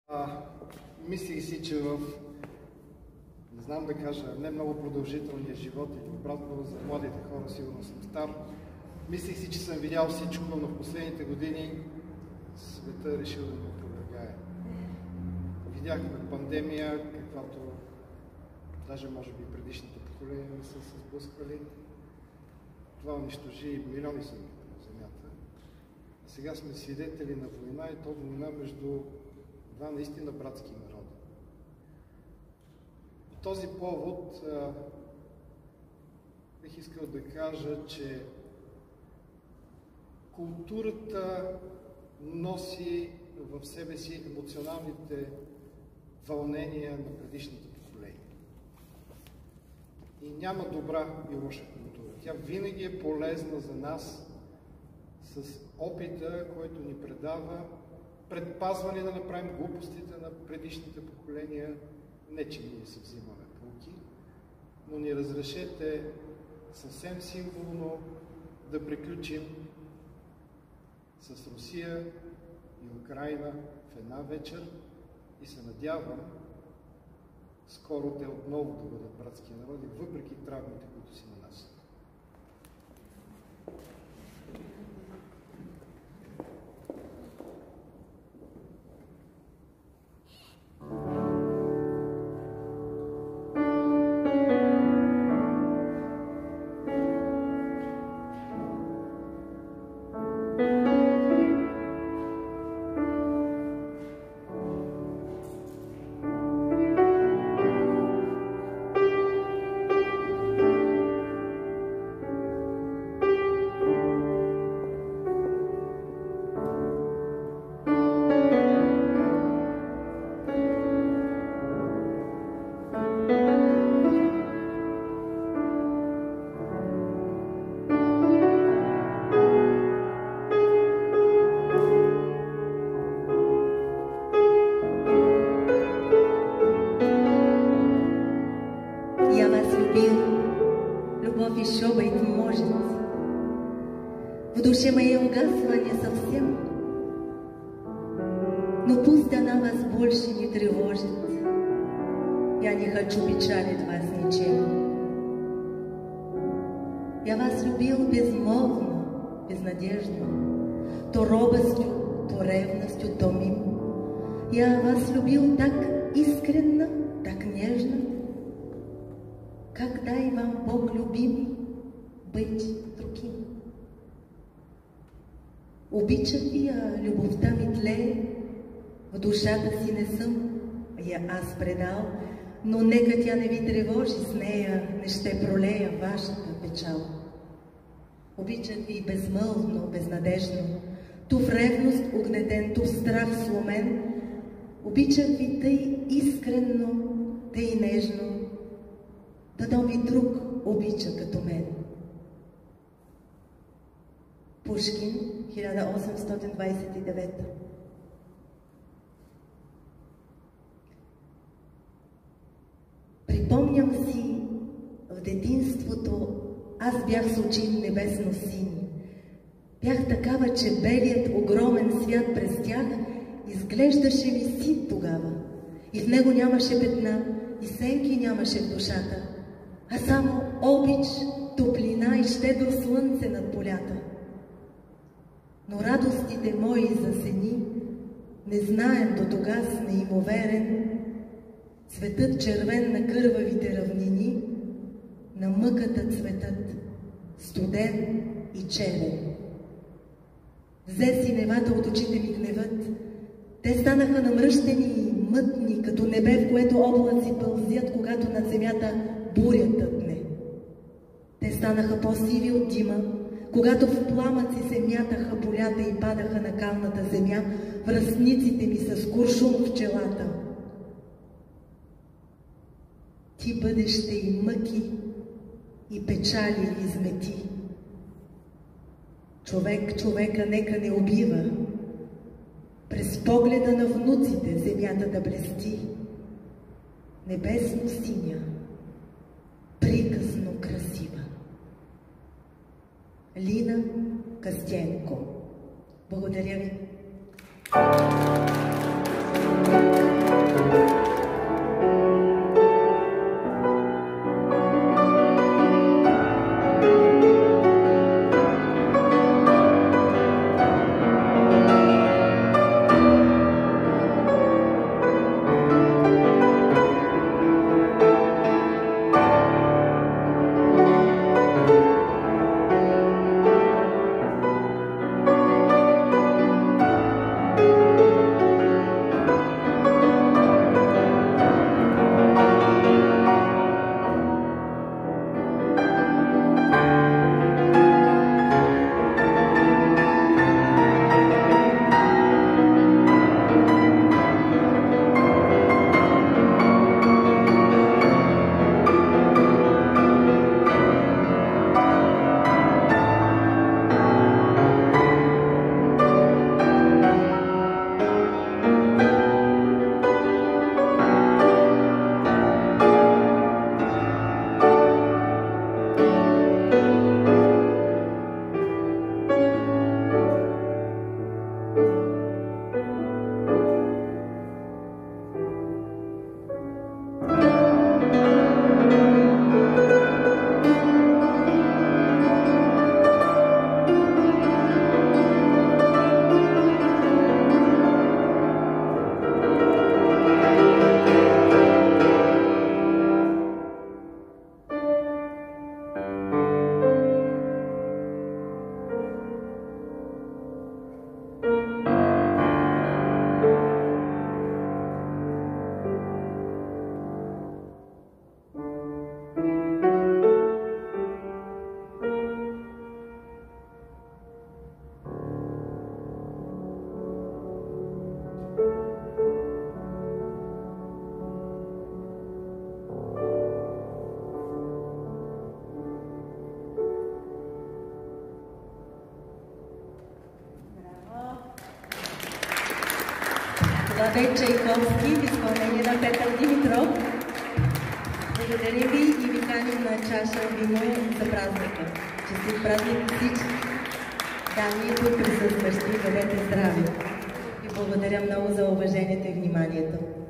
Мислих си, че не знам да кажа, не много продължителния живот или обратно за младите хора, сигурно съм стар. Мислих си, че съм видял всичко, но в последните години света е решил да ме опровергае. Видяхме пандемия, каквато даже може би предишните поколения не са се сблъсквали. Това унищожи милиони съдби на земята. А сега сме свидетели на война, и то война между два наистина братски народа. По този повод бих искал да кажа, че културата носи в себе си емоционалните вълнения на предишните поколения. И няма добра и лоша култура. Тя винаги е полезна за нас с опита, който ни предава, предпазване да направим глупостите на предишните поколения. Не, че ние се взимаме поуки, но ни разрешете съвсем символно да приключим с Русия и Украйна в една вечер и се надявам скоро те отново да бъдат братски народи, въпреки травмите, които си нанасят. Любовь еще быть может. В душе моей угасла не совсем, но пусть она вас больше не тревожит. Я не хочу печалить вас ничем. Я вас любил безмолвно, безнадежно, то робостью, то ревностью, то мим. Я вас любил так искренно, так нежно, как дай вам Бог любимый быть другим. Обичам ви, а любовта ми тлее, в душата си не съм я аз предал, но нека тя не ви тревожи, с нея не ще пролея вашата печал. Обичам ви безмълвно, безнадежно, ту в ревност огнетен, ту в страх сломен. Обичам ви тъй искренно, тъй нежно, дано ми друг обича като мен. Пушкин, 1829. Припомням си, в детинството аз бях с очи небесно сини. Бях такава, че белият огромен свят през тях изглеждаше ми син тогава. И в него нямаше петна, и сенки нямаше в душата, а само обич, топлина и щедро слънце над полята. Но радостите мои засени, незнаен до тогаз неимоверен, цветът червен на кървавите равнини, на мъката цветът, студен и черен. Взе синевата от очите ми гневът, те станаха намръщени и мътни, като небе, в което облаци пълзят, когато над земята буря тъпне. Те станаха по-сиви от дима, когато в пламъци се мятаха полята и падаха на калната земя, връстниците ми с куршум в челата. Ти бъдеще и мъки, и печали измети. Човек човека нека не убива, през погледа на внуците земята да блести, небесно синя, приказно красива. Лина Костенко. Благодаря ви. Владей Чайковски в изпълнение на Петър Димитров. Благодарим ви и ви каним на чаша вино за празника. Честит празник всички! Дами, тук присъстващи, бъдете здрави! И благодаря много за уважението и вниманието.